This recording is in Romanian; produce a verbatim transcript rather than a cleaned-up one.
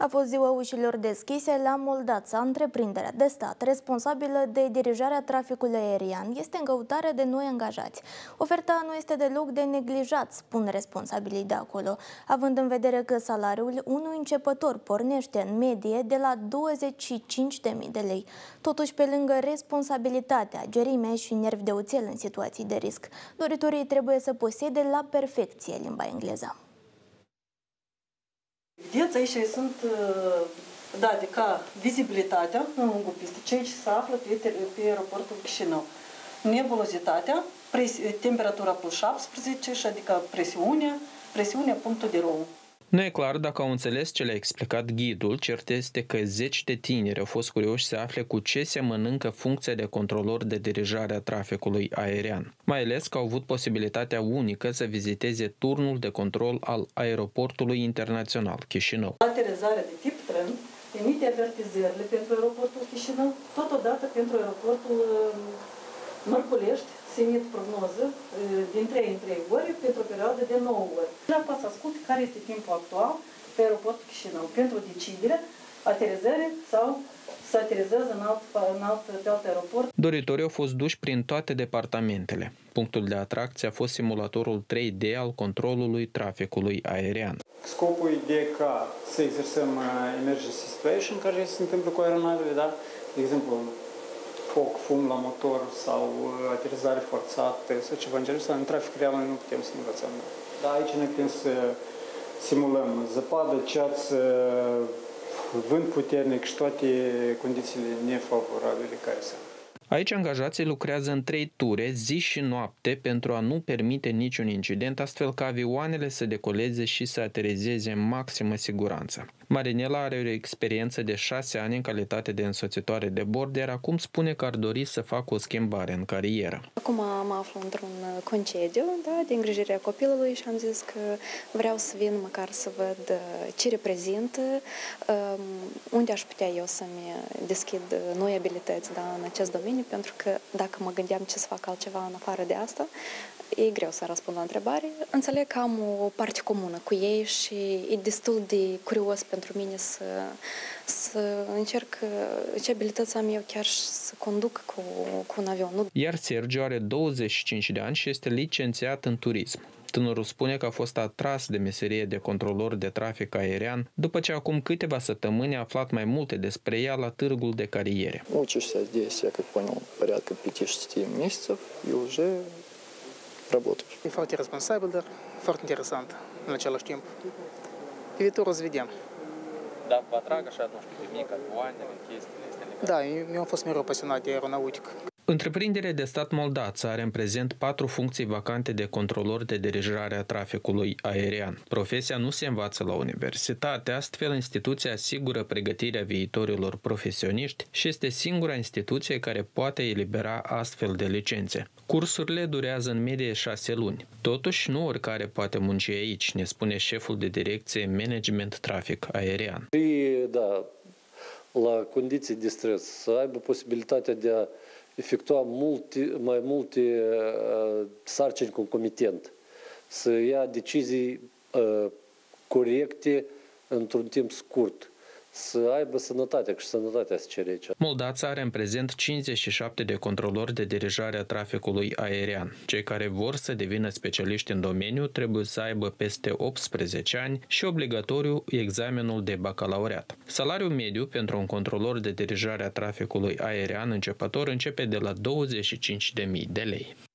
A fost ziua ușilor deschise la Moldața. Întreprinderea de stat responsabilă de dirijarea traficului aerian este în căutare de noi angajați. Oferta nu este deloc de neglijat, spun responsabilii de acolo, având în vedere că salariul unui începător pornește în medie de la douăzeci și cinci de mii de lei. Totuși, pe lângă responsabilitatea, gerime și nervi de oțel în situații de risc, doritorii trebuie să posede la perfecție limba engleză. Vedeți, aici sunt date ca vizibilitatea în lungul pistei, cei ce se află pe, pe aeroportul Chișinău. Nebulozitatea, temperatura plus șaptesprezece, și adică presiunea, presiunea punctul de rou. Nu e clar dacă au înțeles ce le-a explicat ghidul, cert este că zeci de tineri au fost curioși să afle cu ce se mănâncă funcția de controlor de dirijare a traficului aerian. Mai ales că au avut posibilitatea unică să viziteze turnul de control al aeroportului internațional Chișinău. Aterizarea de tip tren emite avertizările pentru aeroportul Chișinău, totodată pentru aeroportul Mărculești se emit prognoză din trei în trei ori pentru o perioadă de nouă ori. Vreau să ascult care este timpul actual pe aeroportul Chișinău pentru deciderea, aterizare sau să aterizează în alt, în alt, pe alt aeroport. Doritorii au fost duși prin toate departamentele. Punctul de atracție a fost simulatorul trei D al controlului traficului aerian. Scopul e ca să exersăm emergency situation care se întâmplă cu aeronavele, da? De exemplu, foc, fum la motor sau aterizare forțată sau ceva în genul ăsta. În trafic real noi nu putem să învățăm. Dar aici noi putem să simulăm zăpadă, ceață, vânt puternic și toate condițiile nefavorabile care sunt. Aici angajații lucrează în trei ture, zi și noapte, pentru a nu permite niciun incident, astfel ca avioanele să decoleze și să aterizeze în maximă siguranță. Marinela are o experiență de șase ani în calitate de însoțitoare de bord, iar acum spune că ar dori să facă o schimbare în carieră. Acum mă aflu într-un concediu, da, de îngrijire a copilului și am zis că vreau să vin măcar să văd ce reprezintă, unde aș putea eu să-mi deschid noi abilități, da, în acest domeniu, pentru că dacă mă gândeam ce să fac altceva în afară de asta, e greu să răspund la întrebare. Înțeleg că am o parte comună cu ei și e destul de curios pentru mine să, să încerc ce abilități am eu chiar să conduc cu, cu un avion. Iar Sergiu are douăzeci și cinci de ani și este licențiat în turism. Tânărul spune că a fost atras de meserie de controlor de trafic aerian după ce acum câteva săptămâni a aflat mai multe despre ea la târgul de cariere. Учишься здесь, я как понял, порядка пяти-шести месяцев и уже работаешь. E foarte responsabil, dar foarte interesant în același timp. Pe viitor o să vedem. Da, vă atrag așa, nu știu, de mic, avioanele, chestiile astea? Da, eu am fost mereu pasionat de aeronautică. Întreprinderea de stat Moldața are în prezent patru funcții vacante de controlor de dirijare a traficului aerian. Profesia nu se învață la universitate, astfel instituția asigură pregătirea viitorilor profesioniști și este singura instituție care poate elibera astfel de licențe. Cursurile durează în medie șase luni. Totuși, nu oricare poate munci aici, ne spune șeful de direcție Management Trafic Aerian. Și, da, la condiții de stres, să aibă posibilitatea de a efectua multe, mai multe uh, sarcini concomitent, să ia decizii uh, corecte într-un timp scurt, să aibă sănătatea, și sănătatea se cere aici. Moldața are în prezent cincizeci și șapte de controlori de dirijare a traficului aerian. Cei care vor să devină specialiști în domeniu trebuie să aibă peste optsprezece ani și obligatoriu examenul de bacalaureat. Salariul mediu pentru un controlor de dirijare a traficului aerian începător începe de la douăzeci și cinci de mii de lei.